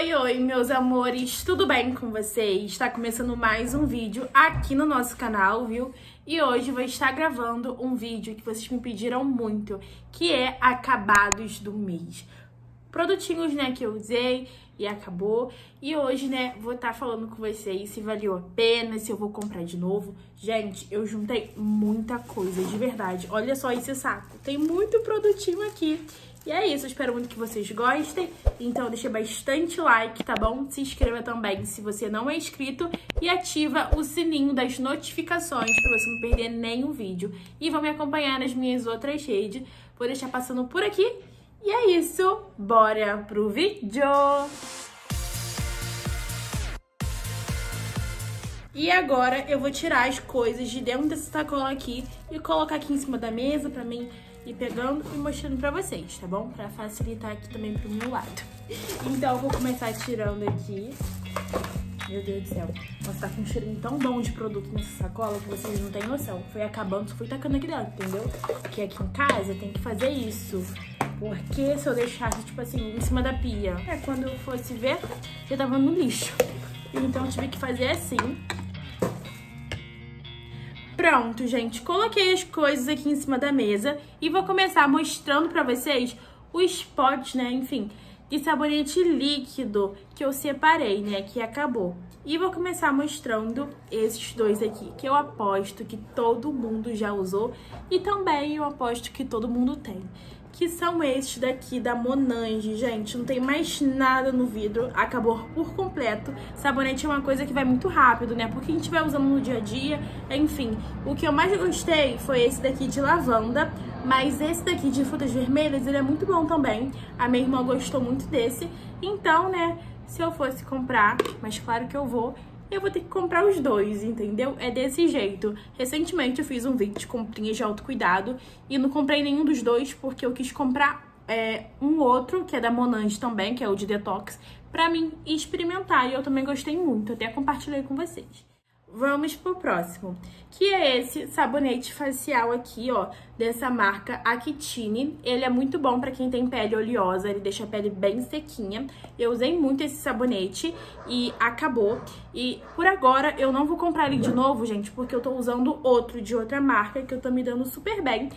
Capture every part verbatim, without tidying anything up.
Oi, oi, meus amores, tudo bem com vocês? Está começando mais um vídeo aqui no nosso canal, viu? E hoje vou estar gravando um vídeo que vocês me pediram muito, que é acabados do mês. Produtinhos, né, que eu usei e acabou. E hoje, né, vou estar falando com vocês se valeu a pena, se eu vou comprar de novo. Gente, eu juntei muita coisa, de verdade. Olha só esse saco, tem muito produtinho aqui. E é isso, eu espero muito que vocês gostem. Então deixa bastante like, tá bom? Se inscreva também se você não é inscrito e ativa o sininho das notificações para você não perder nenhum vídeo. E vão me acompanhar nas minhas outras redes. Vou deixar passando por aqui. E é isso, bora pro vídeo! E agora eu vou tirar as coisas de dentro dessa sacola aqui e colocar aqui em cima da mesa pra mim ir pegando e mostrando pra vocês, tá bom? Pra facilitar aqui também pro meu lado. Então eu vou começar tirando aqui. Meu Deus do céu. Nossa, tá com um cheirinho tão bom de produto nessa sacola que vocês não têm noção. Foi acabando, só fui tacando aqui dentro, entendeu? Porque aqui em casa tem que fazer isso. Porque se eu deixasse, tipo assim, em cima da pia, é, quando eu fosse ver, já tava no lixo. Então eu tive que fazer assim. Pronto, gente, coloquei as coisas aqui em cima da mesa e vou começar mostrando pra vocês os potes, né, enfim, de sabonete líquido que eu separei, né, que acabou. E vou começar mostrando esses dois aqui, que eu aposto que todo mundo já usou e também eu aposto que todo mundo tem. Que são esses daqui da Monange, gente, não tem mais nada no vidro, acabou por completo. Sabonete é uma coisa que vai muito rápido, né, porque a gente vai usando no dia a dia, enfim. O que eu mais gostei foi esse daqui de lavanda, mas esse daqui de frutas vermelhas, ele é muito bom também. A minha irmã gostou muito desse, então, né, se eu fosse comprar, mas claro que eu vou, eu vou ter que comprar os dois, entendeu? É desse jeito. Recentemente eu fiz um vídeo de comprinhas de autocuidado e não comprei nenhum dos dois porque eu quis comprar é, um outro, que é da Monange também, que é o de detox, pra mim experimentar. E eu também gostei muito, até compartilhei com vocês. Vamos pro próximo, que é esse sabonete facial aqui, ó, dessa marca Actine. Ele é muito bom pra quem tem pele oleosa, ele deixa a pele bem sequinha. Eu usei muito esse sabonete e acabou. E por agora eu não vou comprar ele de novo, gente, porque eu tô usando outro de outra marca que eu tô me dando super bem.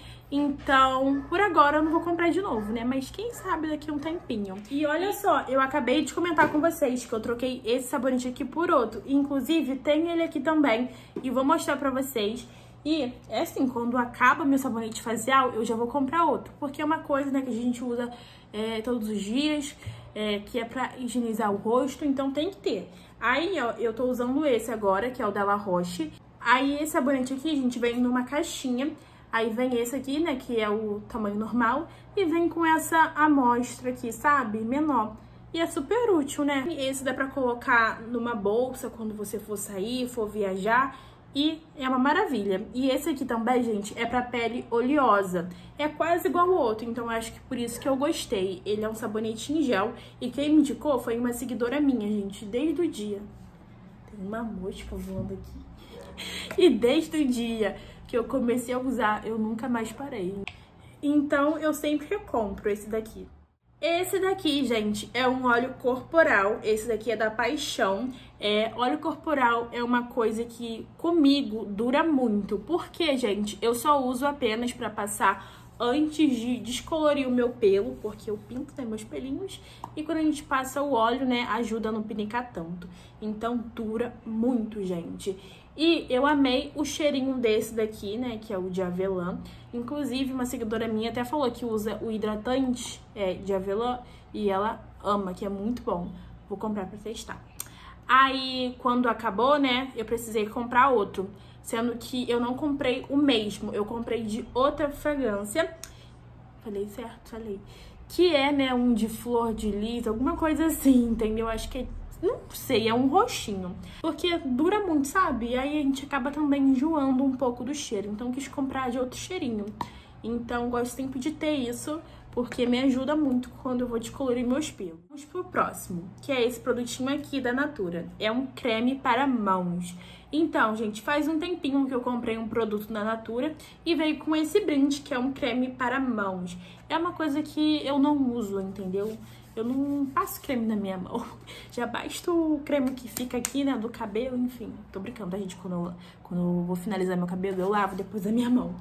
Então, por agora eu não vou comprar de novo, né? Mas quem sabe daqui a um tempinho. E olha só, eu acabei de comentar com vocês que eu troquei esse sabonete aqui por outro. Inclusive, tem ele aqui também e vou mostrar pra vocês. E é assim, quando acaba meu sabonete facial, eu já vou comprar outro. Porque é uma coisa, né, que a gente usa é, todos os dias, é, que é pra higienizar o rosto, então tem que ter. Aí, ó, eu tô usando esse agora, que é o da La Roche. Aí esse sabonete aqui, gente, vem numa caixinha. Aí vem esse aqui, né, que é o tamanho normal, e vem com essa amostra aqui, sabe, menor. E é super útil, né? Esse dá pra colocar numa bolsa quando você for sair, for viajar, e é uma maravilha. E esse aqui também, gente, é pra pele oleosa. É quase igual ao outro, então acho que por isso que eu gostei. Ele é um sabonete em gel, e quem me indicou foi uma seguidora minha, gente, desde o dia. Tem uma mosca voando aqui. E desde o dia que eu comecei a usar, eu nunca mais parei. Então, eu sempre compro esse daqui. Esse daqui, gente, é um óleo corporal. Esse daqui é da Paixão. É, óleo corporal é uma coisa que, comigo, dura muito. Porque, gente, eu só uso apenas pra passar antes de descolorir o meu pelo, porque eu pinto, né, meus pelinhos. E quando a gente passa o óleo, né, ajuda a não pinicar tanto. Então, dura muito, gente. E eu amei o cheirinho desse daqui, né, que é o de avelã. Inclusive, uma seguidora minha até falou que usa o hidratante é, de avelã e ela ama, que é muito bom. Vou comprar pra testar. Aí, quando acabou, né, eu precisei comprar outro. Sendo que eu não comprei o mesmo, eu comprei de outra fragrância. Falei certo? Falei. Que é, né, um de flor de lis, alguma coisa assim, entendeu? Acho que é... Não sei, é um roxinho. Porque dura muito, sabe? E aí a gente acaba também enjoando um pouco do cheiro. Então eu quis comprar de outro cheirinho. Então eu gosto sempre de ter isso, porque me ajuda muito quando eu vou descolorir meus pelos. Vamos pro próximo, que é esse produtinho aqui da Natura. É um creme para mãos. Então, gente, faz um tempinho que eu comprei um produto da Natura e veio com esse brinde, que é um creme para mãos. É uma coisa que eu não uso, entendeu? eu não passo creme na minha mão. Já basta o creme que fica aqui, né, do cabelo, enfim. Tô brincando, tá, gente? Quando eu, quando eu vou finalizar meu cabelo, eu lavo depois a minha mão.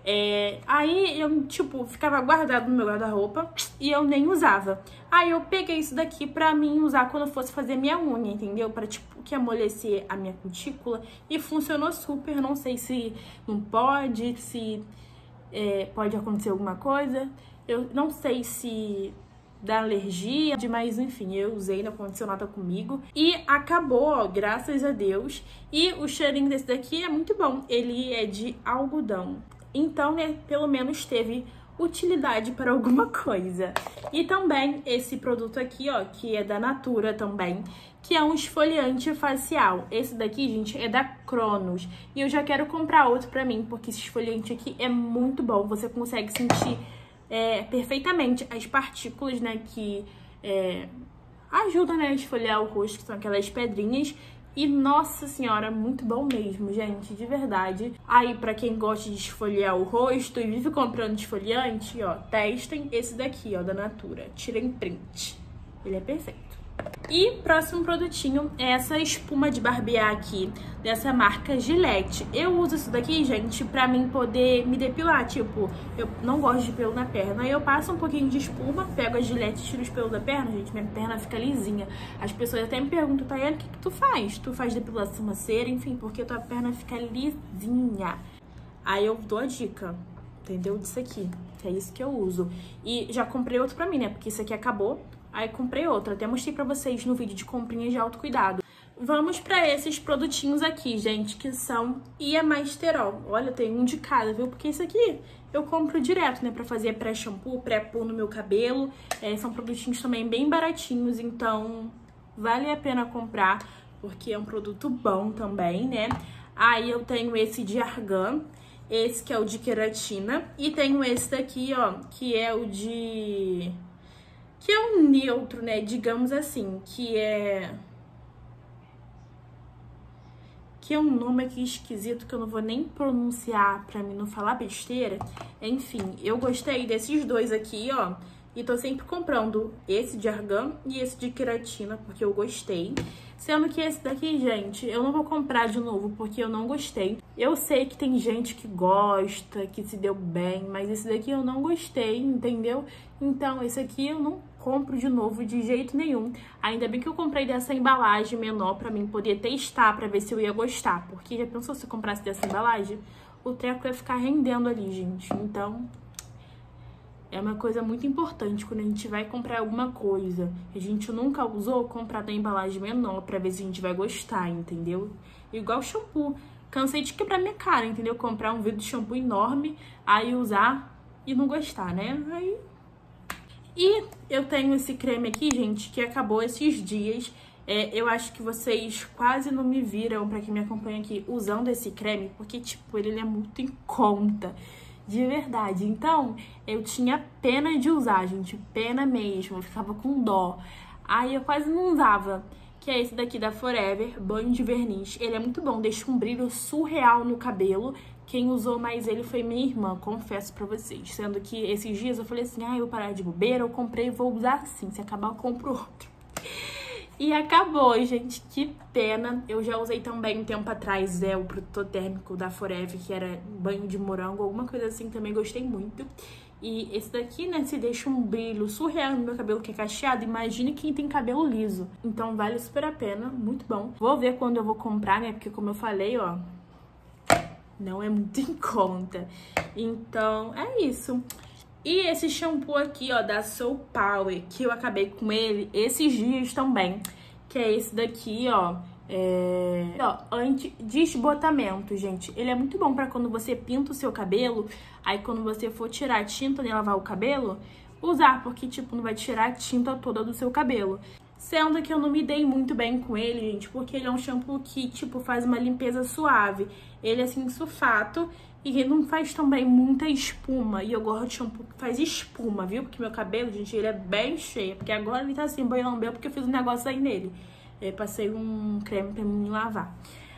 É, aí eu, tipo, ficava guardado no meu guarda-roupa e eu nem usava. Aí eu peguei isso daqui pra mim usar quando eu fosse fazer minha unha, entendeu? Pra, tipo, que amolecer a minha cutícula. E funcionou super, não sei se não pode, se é, pode acontecer alguma coisa. Eu não sei se dá alergia, mas enfim, eu usei, não aconteceu nada comigo. E acabou, ó, graças a Deus. E o cheirinho desse daqui é muito bom, ele é de algodão. Então, né, pelo menos teve utilidade para alguma coisa. E também esse produto aqui, ó, que é da Natura também, que é um esfoliante facial. Esse daqui, gente, é da Cronos. E eu já quero comprar outro pra mim, porque esse esfoliante aqui é muito bom. Você consegue sentir é, perfeitamente as partículas, né, que é, ajudam, né, a esfoliar o rosto, que são aquelas pedrinhas. E, nossa senhora, muito bom mesmo, gente, de verdade. Aí, pra quem gosta de esfoliar o rosto e vive comprando esfoliante, ó, testem esse daqui, ó, da Natura. Tirem print. Ele é perfeito. E próximo produtinho é essa espuma de barbear aqui, dessa marca Gillette. Eu uso isso daqui, gente, pra mim poder me depilar. Tipo, eu não gosto de pelo na perna. Aí eu passo um pouquinho de espuma, pego a Gillette e tiro os pelos da perna, gente, minha perna fica lisinha. As pessoas até me perguntam, Tayane, o que, que tu faz? Tu faz depilação maceira? Enfim, porque tua perna fica lisinha. Aí eu dou a dica, entendeu? Disso aqui, que é isso que eu uso. E já comprei outro pra mim, né? Porque isso aqui acabou. Aí comprei outra, até mostrei pra vocês no vídeo de comprinhas de autocuidado. Vamos pra esses produtinhos aqui, gente, que são Iamasterol. Olha, tem um de cada, viu? Porque esse aqui eu compro direto, né? Pra fazer pré-shampoo, pré-poo no meu cabelo. É, são produtinhos também bem baratinhos, então vale a pena comprar, porque é um produto bom também, né? Aí eu tenho esse de argan, esse que é o de queratina, e tenho esse daqui, ó, que é o de... que é um neutro, né, digamos assim, que é... que é um nome aqui esquisito que eu não vou nem pronunciar pra mim não falar besteira. Enfim, eu gostei desses dois aqui, ó, e tô sempre comprando esse de argan e esse de queratina, porque eu gostei. Sendo que esse daqui, gente, eu não vou comprar de novo, porque eu não gostei. Eu sei que tem gente que gosta, que se deu bem, mas esse daqui eu não gostei, entendeu? Então, esse aqui eu não compro de novo de jeito nenhum. Ainda bem que eu comprei dessa embalagem menor pra mim poder testar, pra ver se eu ia gostar. Porque já pensou se eu comprasse dessa embalagem? O treco ia ficar rendendo ali, gente. Então... é uma coisa muito importante quando a gente vai comprar alguma coisa que a gente nunca usou, comprar da embalagem menor pra ver se a gente vai gostar, entendeu? Igual shampoo. Cansei de quebrar minha cara, entendeu? Comprar um vidro de shampoo enorme, aí usar e não gostar, né? Aí... E eu tenho esse creme aqui, gente, que acabou esses dias. É, eu acho que vocês quase não me viram, pra quem me acompanha aqui, usando esse creme, porque, tipo, ele é muito em conta. De verdade. Então, eu tinha pena de usar, gente. Pena mesmo. Eu ficava com dó. Aí eu quase não usava. Que é esse daqui da Forever, banho de verniz. Ele é muito bom. Deixa um brilho surreal no cabelo. Quem usou mais ele foi minha irmã, confesso pra vocês. Sendo que esses dias eu falei assim, ah, eu vou parar de bobeira, eu comprei e vou usar assim. Se acabar, eu compro outro. E acabou, gente, que pena. Eu já usei também um tempo atrás é, o protetor térmico da Forever, que era banho de morango, alguma coisa assim, também gostei muito. E esse daqui, né, se deixa um brilho surreal no meu cabelo que é cacheado, imagine quem tem cabelo liso. Então vale super a pena, muito bom. Vou ver quando eu vou comprar, né, porque como eu falei, ó, não é muito em conta. Então, é isso. E esse shampoo aqui, ó, da Soul Power, que eu acabei com ele esses dias também, que é esse daqui, ó, é... ó, anti-desbotamento, gente. Ele é muito bom pra quando você pinta o seu cabelo, aí quando você for tirar a tinta e lavar o cabelo, usar, porque, tipo, não vai tirar a tinta toda do seu cabelo. Sendo que eu não me dei muito bem com ele, gente, porque ele é um shampoo que, tipo, faz uma limpeza suave. Ele é, assim, sulfato. E ele não faz também muita espuma. E eu gosto de shampoo que faz espuma, viu? Porque meu cabelo, gente, ele é bem cheio. Porque agora ele tá assim, banho-lambeu, porque eu fiz um negócio aí nele. Eu passei um creme pra mim lavar.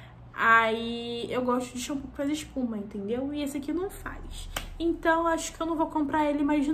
Aí eu gosto de shampoo que faz espuma, entendeu? E esse aqui não faz. Então acho que eu não vou comprar ele mais não.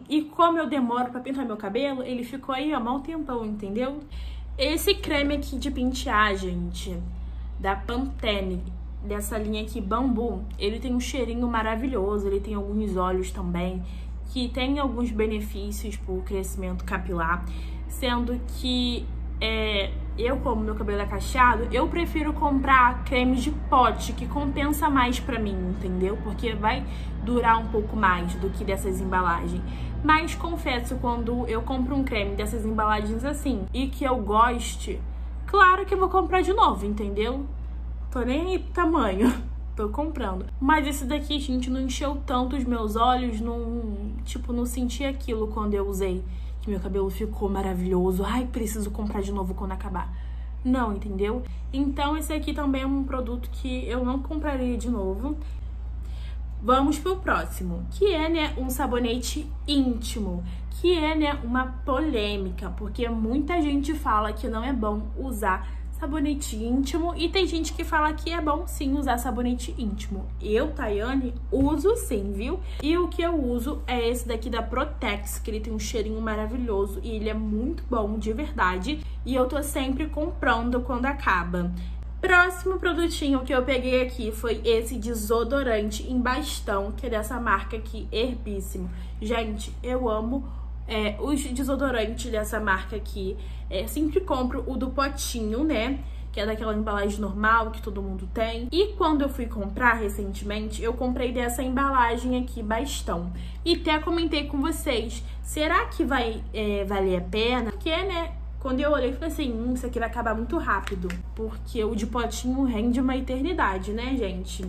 E como eu demoro pra pintar meu cabelo, ele ficou aí, ó, mal tempão, entendeu? Esse creme aqui de pentear, gente, da Pantene, dessa linha aqui, Bambu, ele tem um cheirinho maravilhoso, ele tem alguns óleos também, que tem alguns benefícios pro crescimento capilar, sendo que é, eu, como meu cabelo é cacheado, eu prefiro comprar creme de pote, que compensa mais pra mim, entendeu? Porque vai durar um pouco mais do que dessas embalagens. Mas confesso, quando eu compro um creme dessas embalagens assim, e que eu goste, claro que eu vou comprar de novo, entendeu? Tô nem aí pro tamanho, tô comprando. Mas esse daqui, gente, não encheu tanto os meus olhos, não, tipo, não senti aquilo quando eu usei. Que meu cabelo ficou maravilhoso, ai, preciso comprar de novo quando acabar. Não, entendeu? Então esse aqui também é um produto que eu não compraria de novo. Vamos pro próximo, que é, né, um sabonete íntimo, que é, né, uma polêmica, porque muita gente fala que não é bom usar sabonete íntimo e tem gente que fala que é bom sim usar sabonete íntimo. Eu, Tayane, uso sim, viu? E o que eu uso é esse daqui da Protex, que ele tem um cheirinho maravilhoso e ele é muito bom, de verdade. E eu tô sempre comprando quando acaba. Próximo produtinho que eu peguei aqui foi esse desodorante em bastão, que é dessa marca aqui, Herbíssimo. Gente, eu amo é, os desodorantes dessa marca aqui. É, sempre compro o do potinho, né? Que é daquela embalagem normal que todo mundo tem. E quando eu fui comprar recentemente, eu comprei dessa embalagem aqui, bastão. E até comentei com vocês, será que vai é, valer a pena? Porque, né? Quando eu olhei, eu falei assim, hum, isso aqui vai acabar muito rápido. Porque o de potinho rende uma eternidade, né, gente?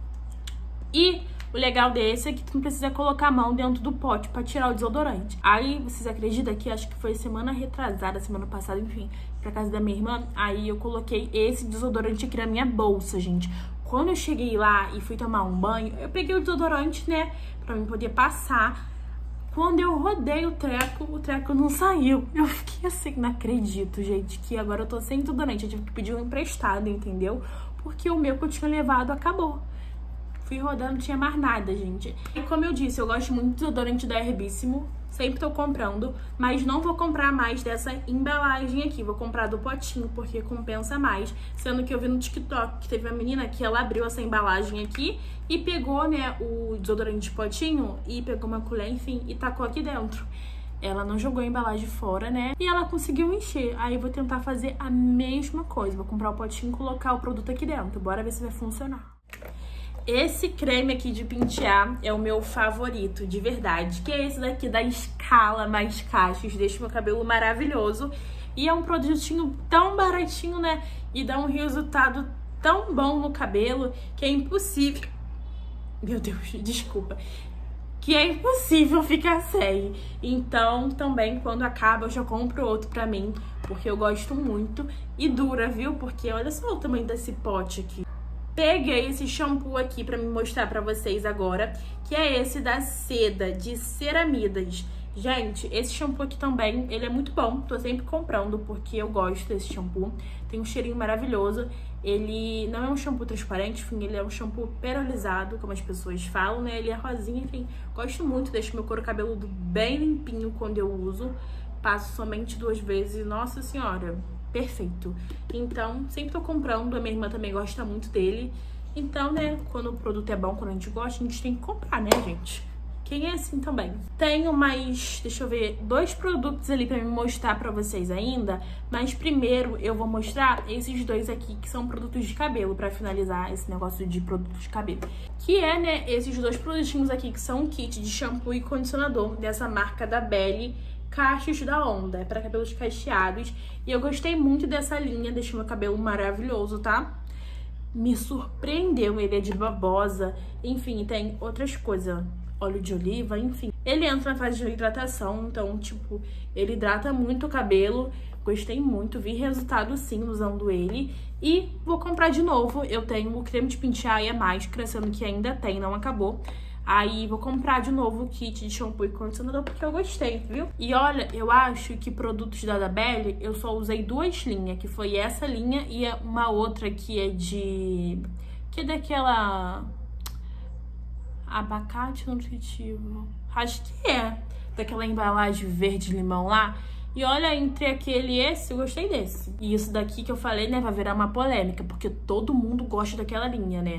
E o legal desse é que tu não precisa colocar a mão dentro do pote pra tirar o desodorante. Aí, vocês acreditam que acho que foi semana retrasada, semana passada, enfim, pra casa da minha irmã, aí eu coloquei esse desodorante aqui na minha bolsa, gente. Quando eu cheguei lá e fui tomar um banho, eu peguei o desodorante, né, pra mim poder passar. Quando eu rodei o treco, o treco não saiu. Eu fiquei assim, não acredito, gente, que agora eu tô sem desodorante. Eu tive que pedir um emprestado, entendeu? Porque o meu que eu tinha levado acabou. Fui rodando, não tinha mais nada, gente. E como eu disse, eu gosto muito do desodorante da Herbíssimo. Sempre tô comprando, mas não vou comprar mais dessa embalagem aqui. Vou comprar do potinho, porque compensa mais. Sendo que eu vi no TikTok que teve uma menina que ela abriu essa embalagem aqui e pegou, né, o desodorante de potinho e pegou uma colher, enfim, e tacou aqui dentro. Ela não jogou a embalagem fora, né? E ela conseguiu encher. Aí eu vou tentar fazer a mesma coisa. Vou comprar o potinho e colocar o produto aqui dentro. Bora ver se vai funcionar. Esse creme aqui de pentear é o meu favorito, de verdade. Que é esse daqui da Escala Mais Cachos. Deixa o meu cabelo maravilhoso. E é um produtinho tão baratinho, né? E dá um resultado tão bom no cabelo que é impossível... Meu Deus, desculpa. Que é impossível ficar sem. Então, também, quando acaba, eu já compro outro pra mim. Porque eu gosto muito. E dura, viu? Porque olha só o tamanho desse pote aqui. Peguei esse shampoo aqui pra me mostrar pra vocês agora, que é esse da Seda, de Ceramidas. Gente, esse shampoo aqui também, ele é muito bom, tô sempre comprando porque eu gosto desse shampoo. Tem um cheirinho maravilhoso, ele não é um shampoo transparente, enfim, ele é um shampoo perolizado, como as pessoas falam, né? Ele é rosinha, enfim, gosto muito, deixa meu couro cabeludo bem limpinho quando eu uso. Passo somente duas vezes e, nossa senhora... perfeito. Então, sempre tô comprando, a minha irmã também gosta muito dele. Então, né, quando o produto é bom, quando a gente gosta, a gente tem que comprar, né, gente? Quem é assim também? Tenho mais, deixa eu ver, dois produtos ali pra me mostrar pra vocês ainda. Mas primeiro eu vou mostrar esses dois aqui, que são produtos de cabelo, pra finalizar esse negócio de produtos de cabelo. Que é, né, esses dois produtinhos aqui, que são um kit de shampoo e condicionador dessa marca da Belly, Cachos da Onda, é pra cabelos cacheados. E eu gostei muito dessa linha, deixou meu cabelo maravilhoso, tá? Me surpreendeu, ele é de babosa, enfim, tem outras coisas, óleo de oliva, enfim. Ele entra na fase de hidratação, então, tipo, ele hidrata muito o cabelo. Gostei muito, vi resultado sim usando ele. E vou comprar de novo, eu tenho o creme de pentear e a máscara, sendo que ainda tem, não acabou. Aí vou comprar de novo o kit de shampoo e condicionador porque eu gostei, viu? E olha, eu acho que produtos da da Belly eu só usei duas linhas, que foi essa linha e uma outra que é de... que é daquela... abacate nutritivo. Acho que é. daquela embalagem verde-limão lá. E olha, entre aquele e esse, eu gostei desse. E isso daqui que eu falei, né, vai virar uma polêmica, porque todo mundo gosta daquela linha, né?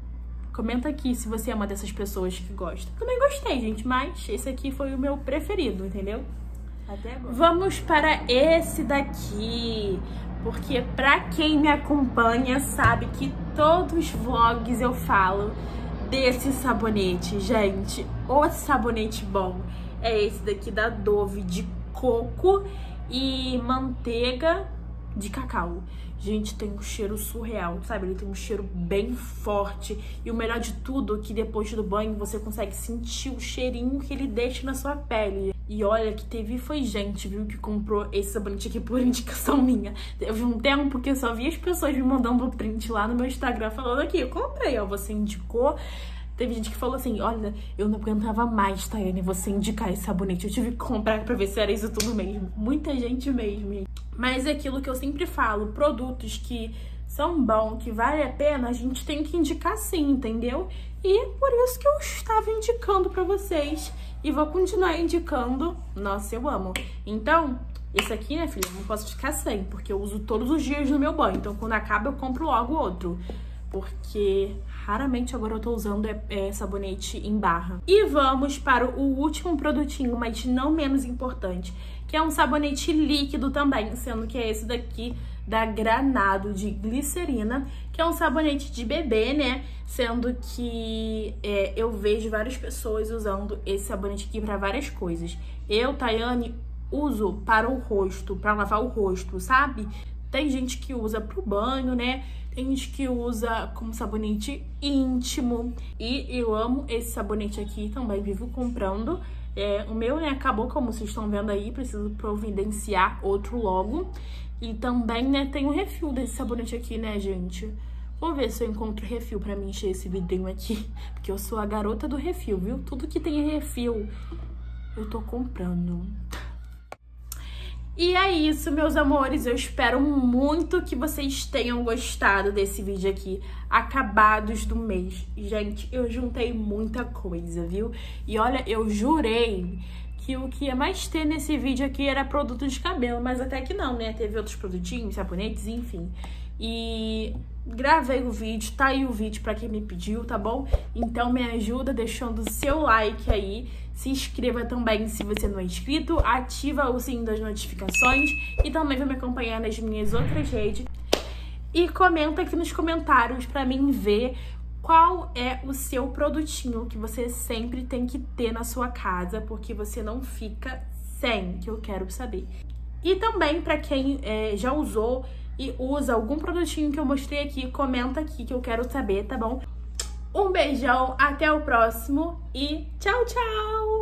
Comenta aqui se você é uma dessas pessoas que gosta. Também gostei, gente, mas esse aqui foi o meu preferido, entendeu? Até agora. Vamos para esse daqui, porque pra quem me acompanha sabe que todos os vlogs eu falo desse sabonete, gente. O sabonete bom é esse daqui da Dove, de coco e manteiga de cacau. Gente, tem um cheiro surreal, sabe? Ele tem um cheiro bem forte. E o melhor de tudo é que depois do banho você consegue sentir o cheirinho que ele deixa na sua pele. E olha que teve, foi gente, viu, que comprou esse sabonete aqui por indicação minha. Teve um tempo que eu só vi as pessoas me mandando print lá no meu Instagram falando aqui, eu comprei, ó, você indicou. Teve gente que falou assim, olha, eu não aguentava mais, Tayane, você indicar esse sabonete. Eu tive que comprar pra ver se era isso tudo mesmo. Muita gente mesmo. Mas é aquilo que eu sempre falo, produtos que são bons, que vale a pena, a gente tem que indicar sim, entendeu? E por isso que eu estava indicando pra vocês. E vou continuar indicando. Nossa, eu amo. Então, esse aqui, né, filha, eu não posso ficar sem, porque eu uso todos os dias no meu banho. Então, quando acaba, eu compro logo outro. Porque raramente agora eu tô usando é, é, sabonete em barra. E vamos para o último produtinho, mas não menos importante, que é um sabonete líquido também, sendo que é esse daqui da Granado, de glicerina, que é um sabonete de bebê, né? Sendo que é, eu vejo várias pessoas usando esse sabonete aqui para várias coisas. Eu, Tayane, uso para o rosto, para lavar o rosto, sabe? Tem gente que usa pro banho, né? Tem gente que usa como sabonete íntimo. E eu amo esse sabonete aqui, também vivo comprando. É, o meu, né, acabou, como vocês estão vendo aí, preciso providenciar outro logo. E também, né, tem o refil desse sabonete aqui, né, gente? Vou ver se eu encontro refil pra me encher esse vidrinho aqui. Porque eu sou a garota do refil, viu? Tudo que tem refil, eu tô comprando. E é isso, meus amores, eu espero muito que vocês tenham gostado desse vídeo aqui, acabados do mês. Gente, eu juntei muita coisa, viu? E olha, eu jurei que o que ia mais ter nesse vídeo aqui era produto de cabelo, mas até que não, né? Teve outros produtinhos, sabonetes, enfim. E gravei o vídeo, tá aí o vídeo pra quem me pediu, tá bom? Então me ajuda deixando o seu like aí, se inscreva também se você não é inscrito, ativa o sininho das notificações e também vai me acompanhar nas minhas outras redes. E comenta aqui nos comentários pra mim ver qual é o seu produtinho que você sempre tem que ter na sua casa, porque você não fica sem, que eu quero saber. E também pra quem é, já usou e usa algum produtinho que eu mostrei aqui, comenta aqui que eu quero saber, tá bom? Um beijão, até o próximo e tchau, tchau!